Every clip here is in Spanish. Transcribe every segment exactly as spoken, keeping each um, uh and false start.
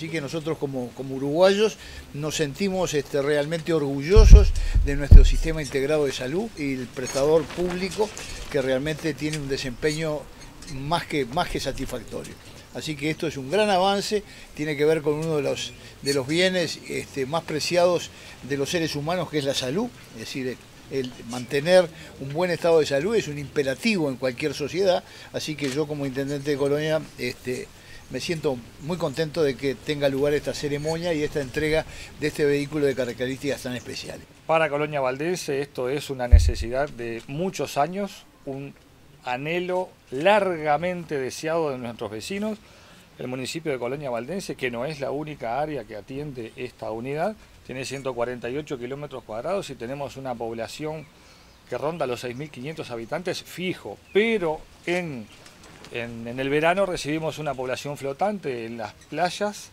Así que nosotros como, como uruguayos nos sentimos este, realmente orgullosos de nuestro sistema integrado de salud y el prestador público que realmente tiene un desempeño más que, más que satisfactorio. Así que esto es un gran avance, tiene que ver con uno de los, de los bienes este, más preciados de los seres humanos, que es la salud. Es decir, el mantener un buen estado de salud es un imperativo en cualquier sociedad, así que yo como intendente de Colonia este, me siento muy contento de que tenga lugar esta ceremonia y esta entrega de este vehículo de características tan especiales. Para Colonia Valdense esto es una necesidad de muchos años, un anhelo largamente deseado de nuestros vecinos. El municipio de Colonia Valdense, que no es la única área que atiende esta unidad, tiene ciento cuarenta y ocho kilómetros cuadrados y tenemos una población que ronda los seis mil quinientos habitantes fijo, pero en, en, en el verano recibimos una población flotante en las playas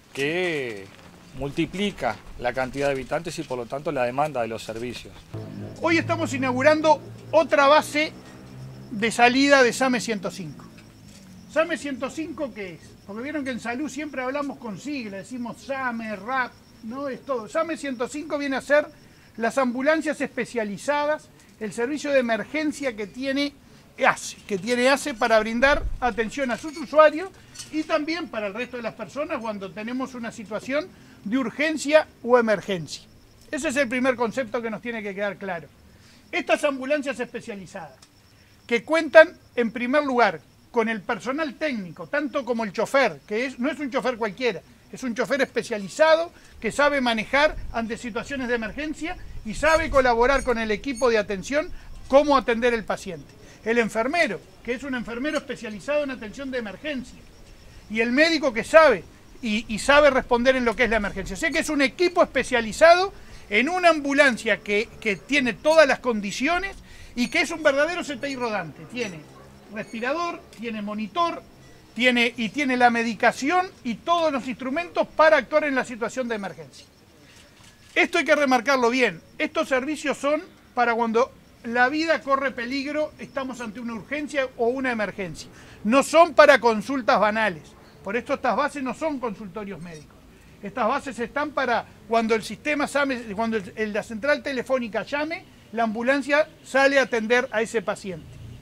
que multiplica la cantidad de habitantes y por lo tanto la demanda de los servicios. Hoy estamos inaugurando otra base de salida de SAME ciento cinco. SAME ciento cinco, ¿qué es? Porque vieron que en salud siempre hablamos con siglas, decimos SAME, R A P, no es todo. SAME ciento cinco viene a ser las ambulancias especializadas, el servicio de emergencia que tiene ACE, que tiene ACE para brindar atención a sus usuarios y también para el resto de las personas cuando tenemos una situación de urgencia o emergencia. Ese es el primer concepto que nos tiene que quedar claro. Estas ambulancias especializadas, que cuentan en primer lugar con el personal técnico, tanto como el chofer, que es, no es un chofer cualquiera, es un chofer especializado que sabe manejar ante situaciones de emergencia y sabe colaborar con el equipo de atención cómo atender el paciente. El enfermero, que es un enfermero especializado en atención de emergencia, y el médico que sabe y, y sabe responder en lo que es la emergencia. O sea que es un equipo especializado en una ambulancia que, que tiene todas las condiciones y que es un verdadero C T I rodante. Tiene respirador, tiene monitor, tiene, y tiene la medicación y todos los instrumentos para actuar en la situación de emergencia. Esto hay que remarcarlo bien. Estos servicios son para cuando la vida corre peligro, estamos ante una urgencia o una emergencia. No son para consultas banales. Por esto estas bases no son consultorios médicos. Estas bases están para cuando el sistema SAME, cuando el, la central telefónica llame, la ambulancia sale a atender a ese paciente.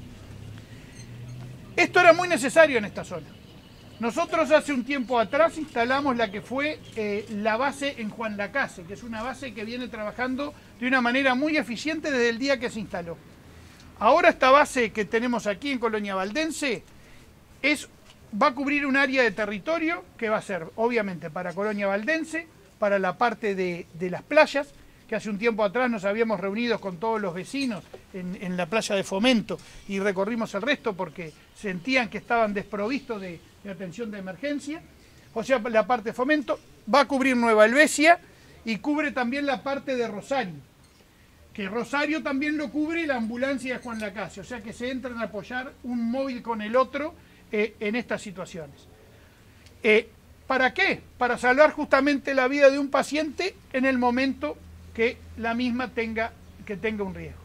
Esto era muy necesario en esta zona. Nosotros hace un tiempo atrás instalamos la que fue eh, la base en Juan Lacase, que es una base que viene trabajando de una manera muy eficiente desde el día que se instaló. Ahora esta base que tenemos aquí en Colonia Valdense es, va a cubrir un área de territorio que va a ser obviamente para Colonia Valdense, para la parte de, de las playas, que hace un tiempo atrás nos habíamos reunido con todos los vecinos en, en la playa de Fomento y recorrimos el resto porque sentían que estaban desprovistos de, de atención de emergencia. O sea, la parte de Fomento va a cubrir Nueva Helvecia y cubre también la parte de Rosario, que Rosario también lo cubre la ambulancia de Juan Lacase, o sea que se entran a apoyar un móvil con el otro eh, en estas situaciones. Eh, ¿Para qué? Para salvar justamente la vida de un paciente en el momento que la misma tenga, que tenga un riesgo.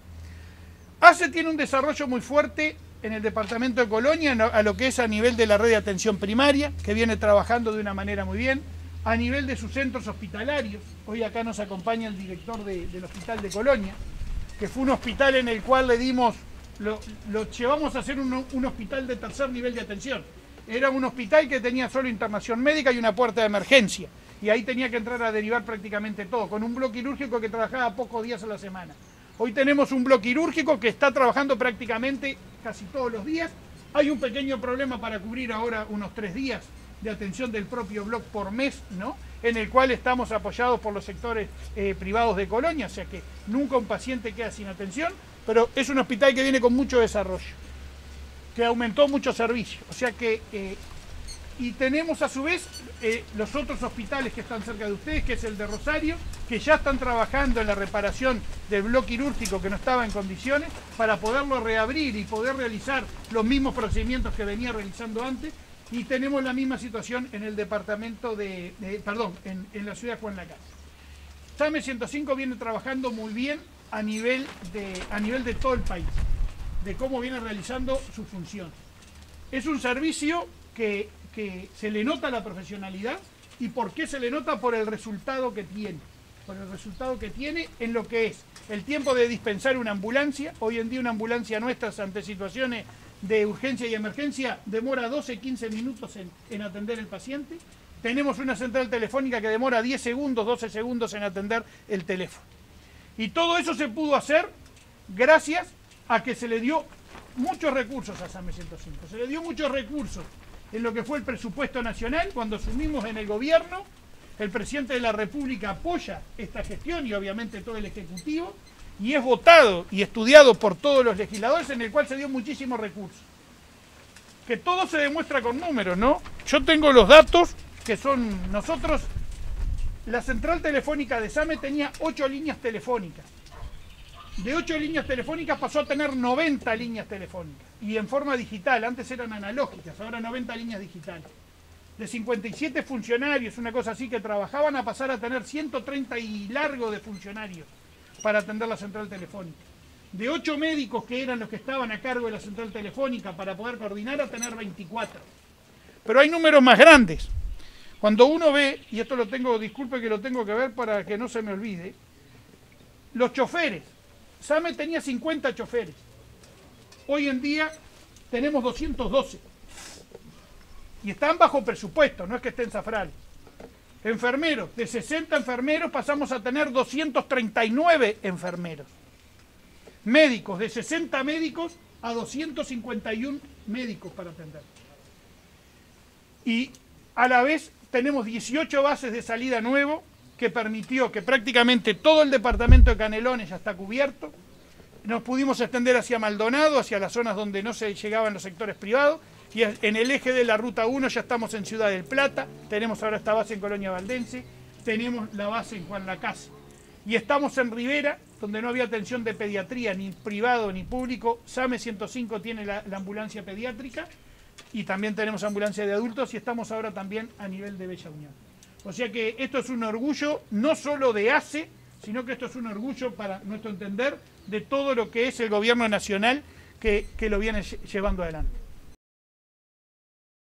ACE tiene un desarrollo muy fuerte en el departamento de Colonia, a lo que es a nivel de la red de atención primaria, que viene trabajando de una manera muy bien, a nivel de sus centros hospitalarios. Hoy acá nos acompaña el director de, del Hospital de Colonia, que fue un hospital en el cual le dimos, lo, lo llevamos a hacer un, un hospital de tercer nivel de atención. Era un hospital que tenía solo internación médica y una puerta de emergencia. Y ahí tenía que entrar a derivar prácticamente todo, con un bloque quirúrgico que trabajaba pocos días a la semana. Hoy tenemos un bloque quirúrgico que está trabajando prácticamente casi todos los días. Hay un pequeño problema para cubrir ahora unos tres días de atención del propio bloque por mes, ¿no? En el cual estamos apoyados por los sectores eh, privados de Colonia, o sea que nunca un paciente queda sin atención, pero es un hospital que viene con mucho desarrollo, que aumentó mucho servicio, o sea que... Eh, Y tenemos a su vez eh, los otros hospitales que están cerca de ustedes, que es el de Rosario, que ya están trabajando en la reparación del bloque quirúrgico que no estaba en condiciones para poderlo reabrir y poder realizar los mismos procedimientos que venía realizando antes. Y tenemos la misma situación en el departamento de, de perdón, en, en la ciudad de Juan Lacase. SAME ciento cinco viene trabajando muy bien a nivel, de, a nivel de todo el país, de cómo viene realizando su función. Es un servicio que... que se le nota la profesionalidad, ¿Y por qué se le nota? Por el resultado que tiene. Por el resultado que tiene en lo que es el tiempo de dispensar una ambulancia. Hoy en día una ambulancia nuestra ante situaciones de urgencia y emergencia demora doce a quince minutos en, en atender el paciente. Tenemos una central telefónica que demora diez segundos, doce segundos en atender el teléfono. Y todo eso se pudo hacer gracias a que se le dio muchos recursos a SAME ciento cinco. Se le dio muchos recursos en lo que fue el presupuesto nacional. Cuando asumimos en el gobierno, el presidente de la República apoya esta gestión y obviamente todo el Ejecutivo, y es votado y estudiado por todos los legisladores, en el cual se dio muchísimos recursos. Que todo se demuestra con números, ¿no? Yo tengo los datos que son nosotros. La central telefónica de SAME tenía ocho líneas telefónicas. De ocho líneas telefónicas pasó a tener noventa líneas telefónicas. Y en forma digital, antes eran analógicas, ahora noventa líneas digitales. De cincuenta y siete funcionarios, una cosa así, que trabajaban, a pasar a tener ciento treinta y largo de funcionarios para atender la central telefónica. De ocho médicos que eran los que estaban a cargo de la central telefónica para poder coordinar, a tener veinticuatro. Pero hay números más grandes. Cuando uno ve, y esto lo tengo, disculpe que lo tengo que ver para que no se me olvide, los choferes. SAME tenía cincuenta choferes. Hoy en día tenemos doscientos doce. Y están bajo presupuesto, no es que estén zafrales. Enfermeros, de sesenta enfermeros pasamos a tener doscientos treinta y nueve enfermeros. Médicos, de sesenta médicos a doscientos cincuenta y uno médicos para atender. Y a la vez tenemos dieciocho bases de salida nuevo, que permitió que prácticamente todo el departamento de Canelones ya está cubierto. Nos pudimos extender hacia Maldonado, hacia las zonas donde no se llegaban los sectores privados, y en el eje de la Ruta uno ya estamos en Ciudad del Plata, tenemos ahora esta base en Colonia Valdense, tenemos la base en Juan Lacase, y estamos en Rivera, donde no había atención de pediatría, ni privado ni público. SAME ciento cinco tiene la, la ambulancia pediátrica, y también tenemos ambulancia de adultos, y estamos ahora también a nivel de Bella Unión. O sea que esto es un orgullo no solo de ACE, sino que esto es un orgullo, para nuestro entender, de todo lo que es el gobierno nacional que, que lo viene llevando adelante.